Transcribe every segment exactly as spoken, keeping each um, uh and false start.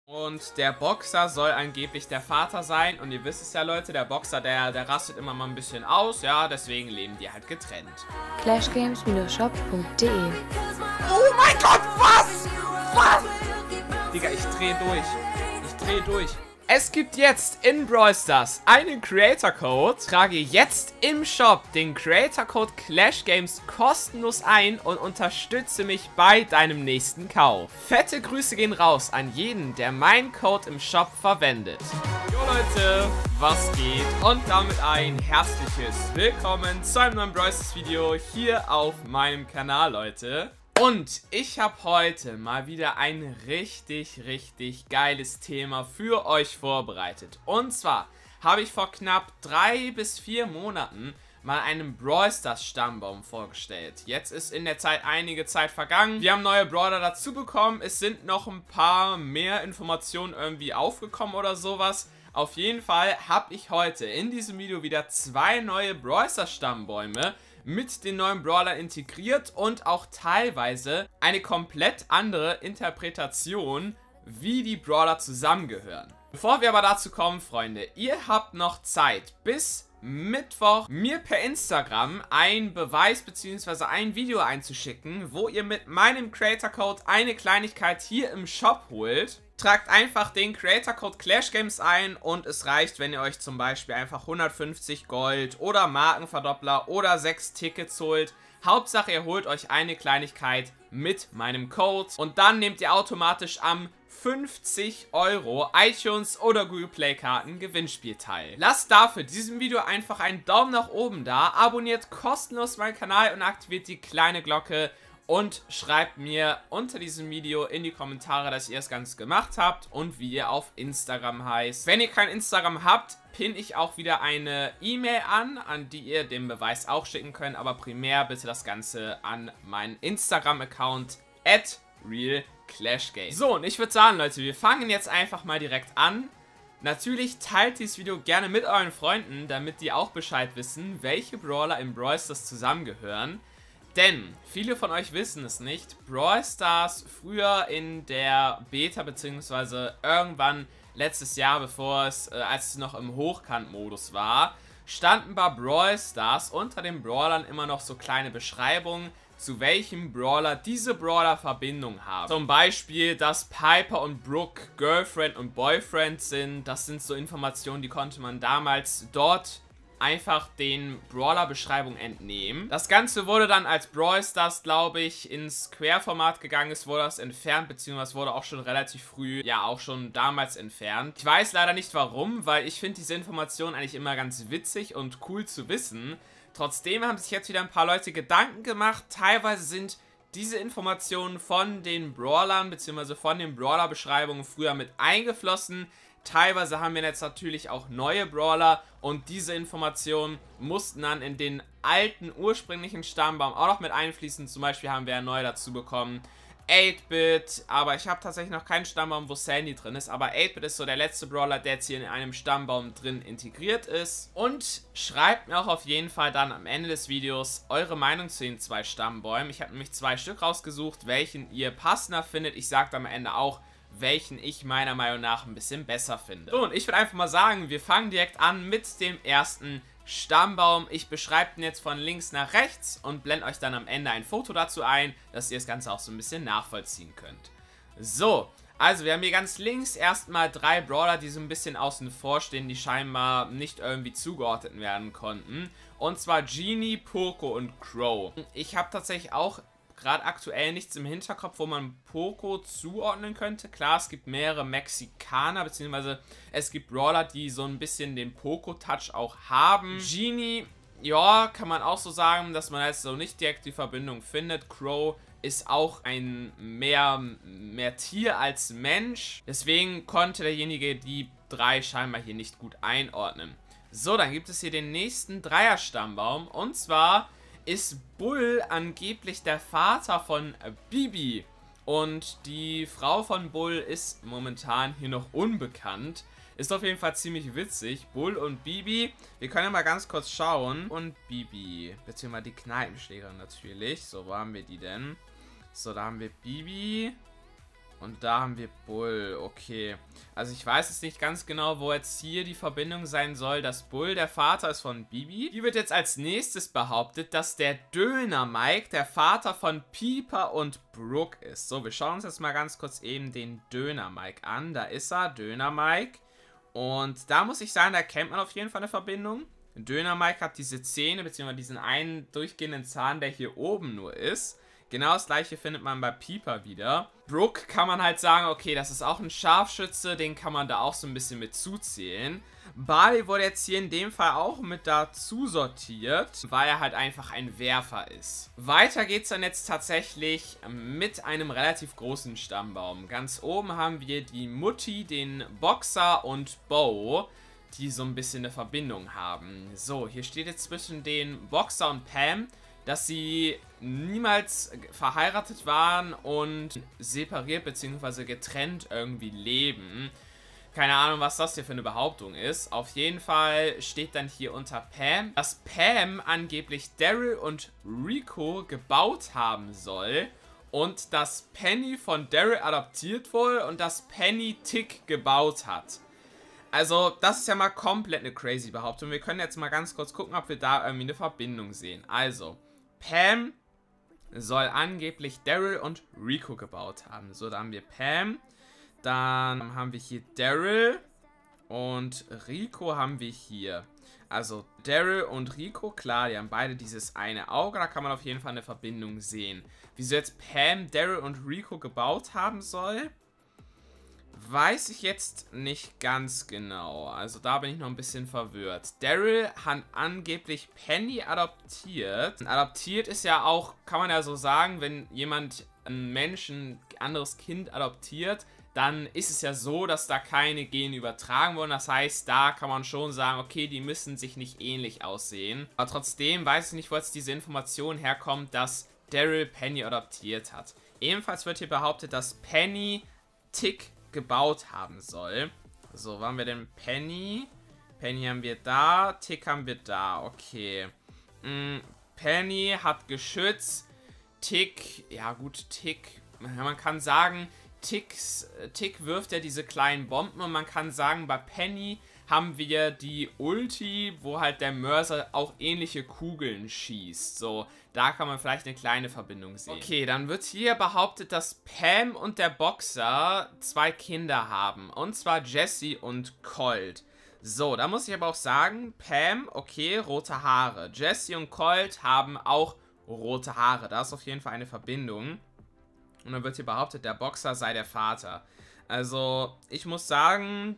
Und der Boxer soll angeblich der Vater sein. Und ihr wisst es ja, Leute, der Boxer, der, der rastet immer mal ein bisschen aus. Ja, deswegen leben die halt getrennt. clash games shop punkt de. Oh mein Gott, was? Was? Digga, ich dreh durch. Ich dreh durch. Es gibt jetzt in Brawl Stars einen Creator Code. Trage jetzt im Shop den Creator Code Clash Games kostenlos ein und unterstütze mich bei deinem nächsten Kauf. Fette Grüße gehen raus an jeden, der meinen Code im Shop verwendet. Jo Leute, was geht? Und damit ein herzliches Willkommen zu einem neuen Brawl Stars Video hier auf meinem Kanal, Leute. Und ich habe heute mal wieder ein richtig, richtig geiles Thema für euch vorbereitet. Und zwar habe ich vor knapp drei bis vier Monaten mal einen Brawl Stars Stammbaum vorgestellt. Jetzt ist in der Zeit einige Zeit vergangen. Wir haben neue Brawler dazu bekommen. Es sind noch ein paar mehr Informationen irgendwie aufgekommen oder sowas. Auf jeden Fall habe ich heute in diesem Video wieder zwei neue Brawl Stars Stammbäume mit den neuen Brawlern integriert und auch teilweise eine komplett andere Interpretation, wie die Brawler zusammengehören. Bevor wir aber dazu kommen, Freunde, ihr habt noch Zeit bis Mittwoch mir per Instagram einen Beweis bzw. ein Video einzuschicken, wo ihr mit meinem Creator Code eine Kleinigkeit hier im Shop holt. Tragt einfach den Creator Code Clash Games ein und es reicht, wenn ihr euch zum Beispiel einfach hundertfünfzig Gold oder Markenverdoppler oder sechs Tickets holt. Hauptsache ihr holt euch eine Kleinigkeit mit meinem Code und dann nehmt ihr automatisch am fünfzig Euro iTunes oder Google Play Karten Gewinnspiel teil. Lasst dafür diesem Video einfach einen Daumen nach oben da, abonniert kostenlos meinen Kanal und aktiviert die kleine Glocke. Und schreibt mir unter diesem Video in die Kommentare, dass ihr das Ganze gemacht habt und wie ihr auf Instagram heißt. Wenn ihr kein Instagram habt, pinne ich auch wieder eine E-Mail an, an die ihr den Beweis auch schicken könnt. Aber primär bitte das Ganze an meinen Instagram-Account at realclashgames. So, und ich würde sagen, Leute, wir fangen jetzt einfach mal direkt an. Natürlich teilt dieses Video gerne mit euren Freunden, damit die auch Bescheid wissen, welche Brawler im Brawl Stars zusammengehören. Denn viele von euch wissen es nicht, Brawl Stars früher in der Beta beziehungsweise irgendwann letztes Jahr, bevor es, äh, als es noch im Hochkant-Modus war, standen bei Brawl Stars unter den Brawlern immer noch so kleine Beschreibungen, zu welchem Brawler diese Brawler Verbindung haben. Zum Beispiel, dass Piper und Brooke Girlfriend und Boyfriend sind. Das sind so Informationen, die konnte man damals dort einfach den Brawler-Beschreibungen entnehmen. Das Ganze wurde dann als Brawl Stars, glaube ich, ins Querformat gegangen ist, wurde das entfernt, beziehungsweise wurde auch schon relativ früh, ja auch schon damals entfernt. Ich weiß leider nicht warum, weil ich finde diese Informationen eigentlich immer ganz witzig und cool zu wissen. Trotzdem haben sich jetzt wieder ein paar Leute Gedanken gemacht. Teilweise sind diese Informationen von den Brawlern, beziehungsweise von den Brawler-Beschreibungen früher mit eingeflossen. Teilweise haben wir jetzt natürlich auch neue Brawler und diese Informationen mussten dann in den alten ursprünglichen Stammbaum auch noch mit einfließen. Zum Beispiel haben wir ja neu dazu bekommen acht Bit, aber ich habe tatsächlich noch keinen Stammbaum, wo Sandy drin ist. Aber acht Bit ist so der letzte Brawler, der jetzt hier in einem Stammbaum drin integriert ist. Und schreibt mir auch auf jeden Fall dann am Ende des Videos eure Meinung zu den zwei Stammbäumen. Ich habe nämlich zwei Stück rausgesucht, welchen ihr passender findet. Ich sage am Ende auch, welchen ich meiner Meinung nach ein bisschen besser finde. So, und ich würde einfach mal sagen, wir fangen direkt an mit dem ersten Stammbaum. Ich beschreibe den jetzt von links nach rechts und blende euch dann am Ende ein Foto dazu ein, dass ihr das Ganze auch so ein bisschen nachvollziehen könnt. So, also wir haben hier ganz links erstmal drei Brawler, die so ein bisschen außen vor stehen, die scheinbar nicht irgendwie zugeordnet werden konnten. Und zwar Genie, Poco und Crow. Ich habe tatsächlich auch gerade aktuell nichts im Hinterkopf, wo man Poco zuordnen könnte. Klar, es gibt mehrere Mexikaner, beziehungsweise es gibt Brawler, die so ein bisschen den Poco-Touch auch haben. Genie, ja, kann man auch so sagen, dass man jetzt so nicht direkt die Verbindung findet. Crow ist auch ein mehr, mehr Tier als Mensch. Deswegen konnte derjenige die drei scheinbar hier nicht gut einordnen. So, dann gibt es hier den nächsten Dreier-Stammbaum. Und zwar ist Bull angeblich der Vater von Bibi. Und die Frau von Bull ist momentan hier noch unbekannt. Ist auf jeden Fall ziemlich witzig. Bull und Bibi. Wir können ja mal ganz kurz schauen. Und Bibi. Beziehungsweise die Kneipenschläger natürlich. So, wo haben wir die denn? So, da haben wir Bibi. Und da haben wir Bull, okay. Also ich weiß jetzt nicht ganz genau, wo jetzt hier die Verbindung sein soll, dass Bull der Vater ist von Bibi. Hier wird jetzt als nächstes behauptet, dass der Döner Mike der Vater von Piper und Brooke ist. So, wir schauen uns jetzt mal ganz kurz eben den Döner Mike an. Da ist er, Döner Mike. Und da muss ich sagen, da kennt man auf jeden Fall eine Verbindung. Döner Mike hat diese Zähne, beziehungsweise diesen einen durchgehenden Zahn, der hier oben nur ist. Genau das gleiche findet man bei Piper wieder. Brooke kann man halt sagen, okay, das ist auch ein Scharfschütze, den kann man da auch so ein bisschen mit zuzählen. Barley wurde jetzt hier in dem Fall auch mit dazu sortiert, weil er halt einfach ein Werfer ist. Weiter geht's dann jetzt tatsächlich mit einem relativ großen Stammbaum. Ganz oben haben wir die Mutti, den Boxer und Bo, die so ein bisschen eine Verbindung haben. So, hier steht jetzt zwischen den Boxer und Pam, dass sie niemals verheiratet waren und separiert bzw. getrennt irgendwie leben. Keine Ahnung, was das hier für eine Behauptung ist. Auf jeden Fall steht dann hier unter Pam, dass Pam angeblich Daryl und Rico gebaut haben soll und dass Penny von Daryl adoptiert wurde und dass Penny Tick gebaut hat. Also, das ist ja mal komplett eine crazy Behauptung. Wir können jetzt mal ganz kurz gucken, ob wir da irgendwie eine Verbindung sehen. Also, Pam soll angeblich Daryl und Rico gebaut haben. So, da haben wir Pam. Dann haben wir hier Daryl. Und Rico haben wir hier. Also, Daryl und Rico, klar, die haben beide dieses eine Auge. Da kann man auf jeden Fall eine Verbindung sehen. Wieso jetzt Pam, Daryl und Rico gebaut haben soll, weiß ich jetzt nicht ganz genau. Also da bin ich noch ein bisschen verwirrt. Daryl hat angeblich Penny adoptiert. Adoptiert ist ja auch, kann man ja so sagen, wenn jemand einen Menschen, ein anderes Kind adoptiert, dann ist es ja so, dass da keine Gene übertragen wurden. Das heißt, da kann man schon sagen, okay, die müssen sich nicht ähnlich aussehen. Aber trotzdem weiß ich nicht, wo jetzt diese Information herkommt, dass Daryl Penny adoptiert hat. Ebenfalls wird hier behauptet, dass Penny Tick gebaut haben soll. So, wo haben wir denn Penny? Penny haben wir da, Tick haben wir da, okay. Mhm, Penny hat Geschütz, Tick, ja gut, Tick, man kann sagen, Ticks, Tick wirft ja diese kleinen Bomben und man kann sagen, bei Penny haben wir die Ulti, wo halt der Mörser auch ähnliche Kugeln schießt. So, da kann man vielleicht eine kleine Verbindung sehen. Okay, dann wird hier behauptet, dass Pam und der Boxer zwei Kinder haben. Und zwar Jessie und Colt. So, da muss ich aber auch sagen, Pam, okay, rote Haare. Jessie und Colt haben auch rote Haare. Da ist auf jeden Fall eine Verbindung. Und dann wird hier behauptet, der Boxer sei der Vater. Also, ich muss sagen,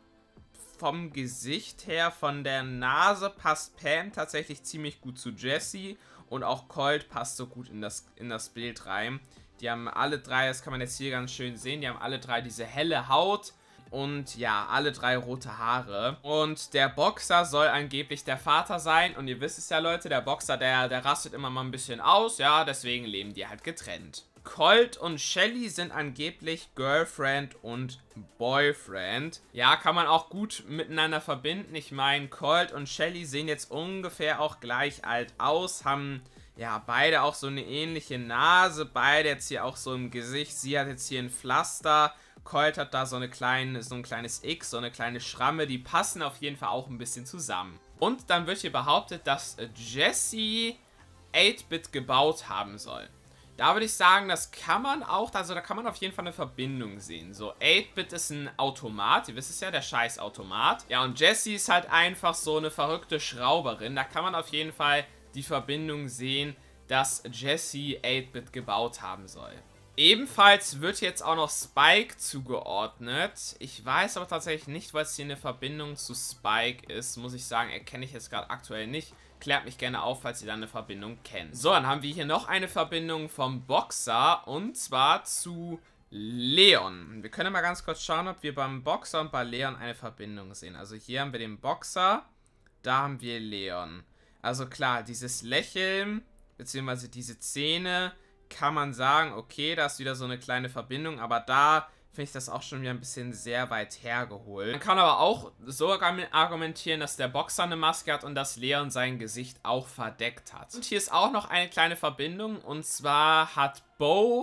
vom Gesicht her, von der Nase passt Pam tatsächlich ziemlich gut zu Jessie. Und auch Colt passt so gut in das, in das Bild rein. Die haben alle drei, das kann man jetzt hier ganz schön sehen, die haben alle drei diese helle Haut. Und ja, alle drei rote Haare. Und der Boxer soll angeblich der Vater sein. Und ihr wisst es ja, Leute, der Boxer, der, der rastet immer mal ein bisschen aus. Ja, deswegen leben die halt getrennt. Colt und Shelly sind angeblich Girlfriend und Boyfriend. Ja, kann man auch gut miteinander verbinden. Ich meine, Colt und Shelly sehen jetzt ungefähr auch gleich alt aus. Haben ja beide auch so eine ähnliche Nase. Beide jetzt hier auch so im Gesicht. Sie hat jetzt hier ein Pflaster. Colt hat da so, eine kleine, so ein kleines X, so eine kleine Schramme. Die passen auf jeden Fall auch ein bisschen zusammen. Und dann wird hier behauptet, dass Jessie acht Bit gebaut haben soll. Da würde ich sagen, das kann man auch, also da kann man auf jeden Fall eine Verbindung sehen. So, acht Bit ist ein Automat, ihr wisst es ja, der scheiß Automat. Ja, und Jessie ist halt einfach so eine verrückte Schrauberin. Da kann man auf jeden Fall die Verbindung sehen, dass Jessie acht Bit gebaut haben soll. Ebenfalls wird jetzt auch noch Spike zugeordnet. Ich weiß aber tatsächlich nicht, was hier eine Verbindung zu Spike ist. Muss ich sagen, erkenne ich jetzt gerade aktuell nicht. Klärt mich gerne auf, falls ihr da eine Verbindung kennt. So, dann haben wir hier noch eine Verbindung vom Boxer und zwar zu Leon. Wir können mal ganz kurz schauen, ob wir beim Boxer und bei Leon eine Verbindung sehen. Also hier haben wir den Boxer, da haben wir Leon. Also klar, dieses Lächeln, beziehungsweise diese Zähne, kann man sagen, okay, da ist wieder so eine kleine Verbindung, aber da finde ich das auch schon wieder ein bisschen sehr weit hergeholt. Man kann aber auch so argumentieren, dass der Boxer eine Maske hat und dass Leon sein Gesicht auch verdeckt hat. Und hier ist auch noch eine kleine Verbindung, und zwar hat Bo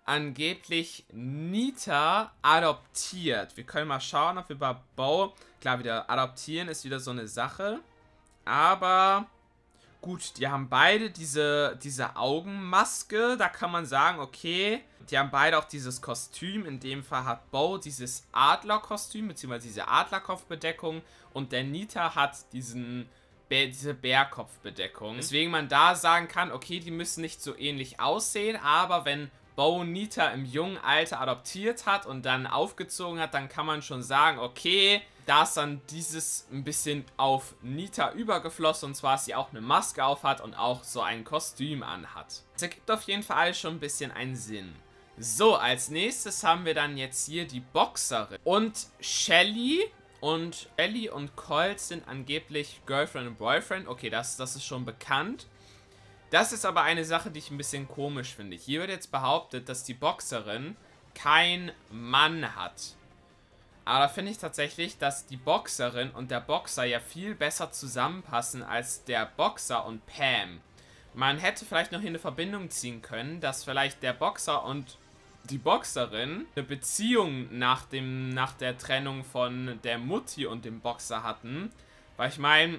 angeblich Nita adoptiert. Wir können mal schauen, ob wir bei Bo... Klar, wieder adoptieren ist wieder so eine Sache. Aber... Gut, die haben beide diese, diese Augenmaske. Da kann man sagen, okay, die haben beide auch dieses Kostüm. In dem Fall hat Bo dieses Adlerkostüm, beziehungsweise diese Adlerkopfbedeckung. Und der Nita hat diesen, diese Bärkopfbedeckung. Deswegen man da sagen kann, okay, die müssen nicht so ähnlich aussehen. Aber wenn Bo Nita im jungen Alter adoptiert hat und dann aufgezogen hat, dann kann man schon sagen, okay, da ist dann dieses ein bisschen auf Nita übergeflossen, und zwar, dass sie auch eine Maske auf hat und auch so ein Kostüm anhat. Das ergibt auf jeden Fall alles schon ein bisschen einen Sinn. So, als nächstes haben wir dann jetzt hier die Boxerin. Und Shelly und Ellie und Colt sind angeblich Girlfriend und Boyfriend. Okay, das, das ist schon bekannt. Das ist aber eine Sache, die ich ein bisschen komisch finde. Hier wird jetzt behauptet, dass die Boxerin keinen Mann hat. Aber da finde ich tatsächlich, dass die Boxerin und der Boxer ja viel besser zusammenpassen als der Boxer und Pam. Man hätte vielleicht noch hier eine Verbindung ziehen können, dass vielleicht der Boxer und die Boxerin eine Beziehung nach, dem, nach der Trennung von der Mutti und dem Boxer hatten. Weil ich meine,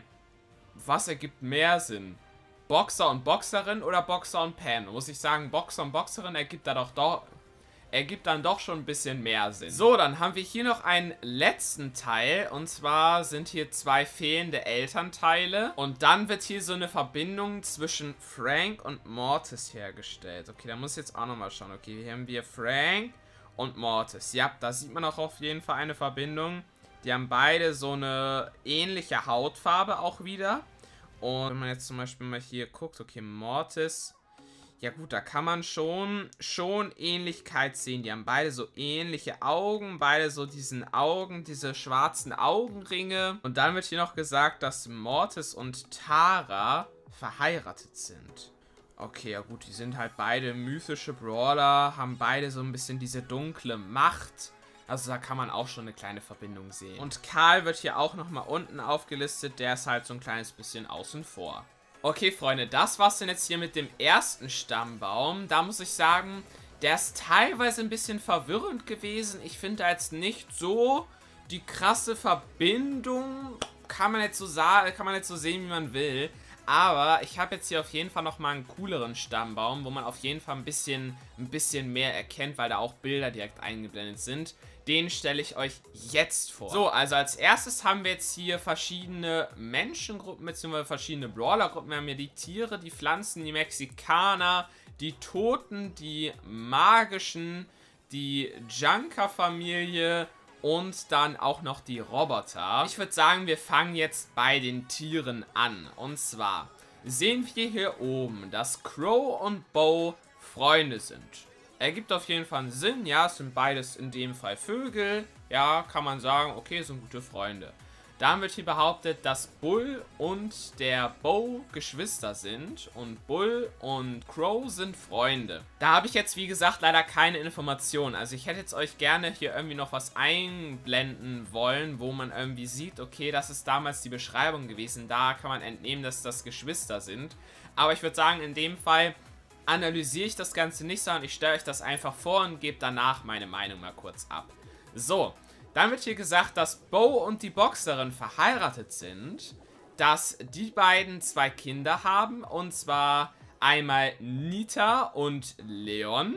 was ergibt mehr Sinn? Boxer und Boxerin oder Boxer und Pam? Muss ich sagen, Boxer und Boxerin ergibt da doch doch... ergibt dann doch schon ein bisschen mehr Sinn. So, dann haben wir hier noch einen letzten Teil. Und zwar sind hier zwei fehlende Elternteile. Und dann wird hier so eine Verbindung zwischen Frank und Mortis hergestellt. Okay, da muss ich jetzt auch nochmal schauen. Okay, hier haben wir Frank und Mortis. Ja, da sieht man auch auf jeden Fall eine Verbindung. Die haben beide so eine ähnliche Hautfarbe auch wieder. Und wenn man jetzt zum Beispiel mal hier guckt, okay, Mortis... Ja gut, da kann man schon, schon Ähnlichkeit sehen. Die haben beide so ähnliche Augen, beide so diesen Augen, diese schwarzen Augenringe. Und dann wird hier noch gesagt, dass Mortis und Tara verheiratet sind. Okay, ja gut, die sind halt beide mythische Brawler, haben beide so ein bisschen diese dunkle Macht. Also da kann man auch schon eine kleine Verbindung sehen. Und Karl wird hier auch nochmal unten aufgelistet, der ist halt so ein kleines bisschen außen vor. Okay, Freunde, das war's denn jetzt hier mit dem ersten Stammbaum. Da muss ich sagen, der ist teilweise ein bisschen verwirrend gewesen. Ich finde da jetzt nicht so die krasse Verbindung. Kann man jetzt so sagen, kann man jetzt so sehen, wie man will. Aber ich habe jetzt hier auf jeden Fall nochmal einen cooleren Stammbaum, wo man auf jeden Fall ein bisschen, ein bisschen mehr erkennt, weil da auch Bilder direkt eingeblendet sind. Den stelle ich euch jetzt vor. So, also als erstes haben wir jetzt hier verschiedene Menschengruppen, beziehungsweise verschiedene Brawlergruppen. Wir haben hier die Tiere, die Pflanzen, die Mexikaner, die Toten, die Magischen, die Junker-Familie und dann auch noch die Roboter. Ich würde sagen, wir fangen jetzt bei den Tieren an. Und zwar sehen wir hier oben, dass Crow und Bo Freunde sind. Ergibt auf jeden Fall einen Sinn. Ja, es sind beides in dem Fall Vögel. Ja, kann man sagen, okay, sind gute Freunde. Dann wird hier behauptet, dass Bull und der Bo Geschwister sind. Und Bull und Crow sind Freunde. Da habe ich jetzt, wie gesagt, leider keine Informationen. Also ich hätte jetzt euch gerne hier irgendwie noch was einblenden wollen, wo man irgendwie sieht, okay, das ist damals die Beschreibung gewesen. Da kann man entnehmen, dass das Geschwister sind. Aber ich würde sagen, in dem Fall analysiere ich das Ganze nicht, sondern ich stelle euch das einfach vor und gebe danach meine Meinung mal kurz ab. So, dann wird hier gesagt, dass Bo und die Boxerin verheiratet sind, dass die beiden zwei Kinder haben, und zwar einmal Nita und Leon.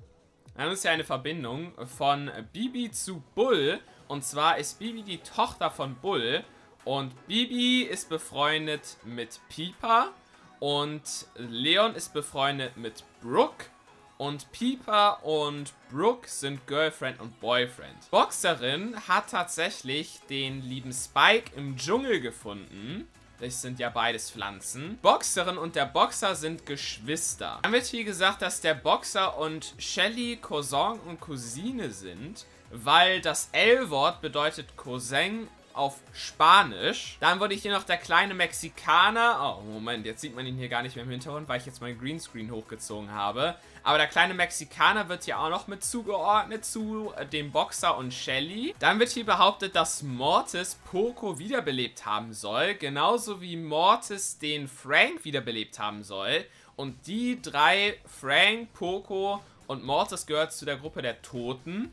Dann ist ja eine Verbindung von Bibi zu Bull, und zwar ist Bibi die Tochter von Bull und Bibi ist befreundet mit Piper. Und Leon ist befreundet mit Brooke. Und Piper und Brooke sind Girlfriend und Boyfriend. Boxerin hat tatsächlich den lieben Spike im Dschungel gefunden. Das sind ja beides Pflanzen. Boxerin und der Boxer sind Geschwister. Dann wird hier gesagt, dass der Boxer und Shelly Cousin und Cousine sind, weil das L-Wort bedeutet Cousin auf Spanisch. Dann wurde hier noch der kleine Mexikaner. Oh, Moment, jetzt sieht man ihn hier gar nicht mehr im Hintergrund, weil ich jetzt meinen Greenscreen hochgezogen habe. Aber der kleine Mexikaner wird hier auch noch mit zugeordnet zu dem Boxer und Shelly. Dann wird hier behauptet, dass Mortis Poco wiederbelebt haben soll. Genauso wie Mortis den Frank wiederbelebt haben soll. Und die drei, Frank, Poco und Mortis gehört zu der Gruppe der Toten,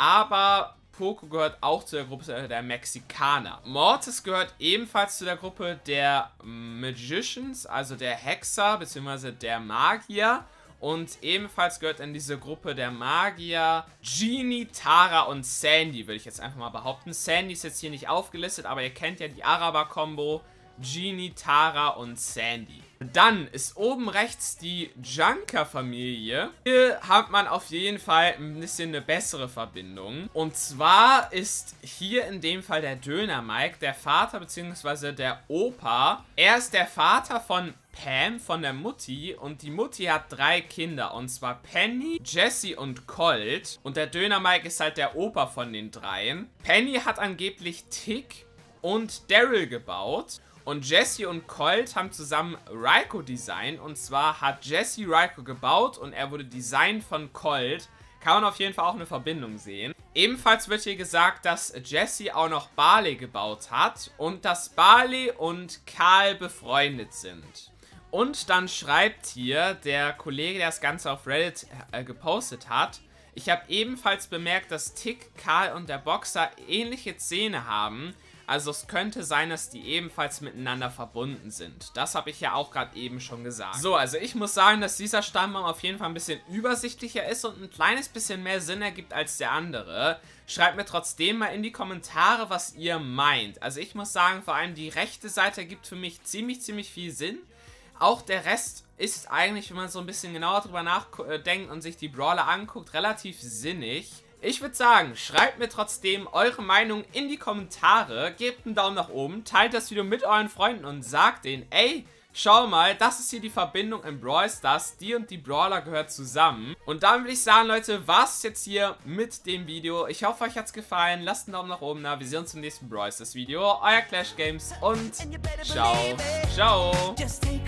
aber Poco gehört auch zu der Gruppe der Mexikaner. Mortis gehört ebenfalls zu der Gruppe der Magicians, also der Hexer bzw. der Magier. Und ebenfalls gehört in diese Gruppe der Magier Genie, Tara und Sandy, würde ich jetzt einfach mal behaupten. Sandy ist jetzt hier nicht aufgelistet, aber ihr kennt ja die Araber-Kombo. Genie, Tara und Sandy. Dann ist oben rechts die Junker-Familie. Hier hat man auf jeden Fall ein bisschen eine bessere Verbindung. Und zwar ist hier in dem Fall der Döner Mike der Vater bzw. der Opa. Er ist der Vater von Pam, von der Mutti. Und die Mutti hat drei Kinder. Und zwar Penny, Jessie und Colt. Und der Döner Mike ist halt der Opa von den dreien. Penny hat angeblich Tick und Daryl gebaut. Und Jessie und Colt haben zusammen Raiko designt. Und zwar hat Jessie Raiko gebaut und er wurde designt von Colt. Kann man auf jeden Fall auch eine Verbindung sehen. Ebenfalls wird hier gesagt, dass Jessie auch noch Barley gebaut hat. Und dass Barley und Karl befreundet sind. Und dann schreibt hier der Kollege, der das Ganze auf Reddit äh, gepostet hat: Ich habe ebenfalls bemerkt, dass Tick, Karl und der Boxer ähnliche Zähne haben. Also es könnte sein, dass die ebenfalls miteinander verbunden sind. Das habe ich ja auch gerade eben schon gesagt. So, also ich muss sagen, dass dieser Stammbaum auf jeden Fall ein bisschen übersichtlicher ist und ein kleines bisschen mehr Sinn ergibt als der andere. Schreibt mir trotzdem mal in die Kommentare, was ihr meint. Also ich muss sagen, vor allem die rechte Seite ergibt für mich ziemlich, ziemlich viel Sinn. Auch der Rest ist eigentlich, wenn man so ein bisschen genauer drüber nachdenkt und sich die Brawler anguckt, relativ sinnig. Ich würde sagen, schreibt mir trotzdem eure Meinung in die Kommentare, gebt einen Daumen nach oben, teilt das Video mit euren Freunden und sagt denen, ey, schau mal, das ist hier die Verbindung in Brawl Stars, die und die Brawler gehört zusammen. Und dann würde ich sagen, Leute, war's jetzt hier mit dem Video. Ich hoffe, euch hat's gefallen, lasst einen Daumen nach oben da, wir sehen uns im nächsten Brawl Stars Video. Euer Clash Games und ciao, ciao.